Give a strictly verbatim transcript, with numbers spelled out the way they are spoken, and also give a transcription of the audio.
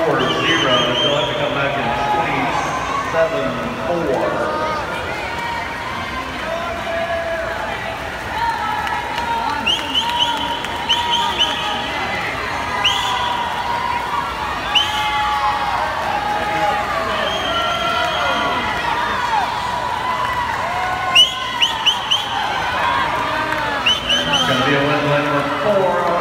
four zero. They'll have to come back in twenty-seven four. Going to be a win-win for four.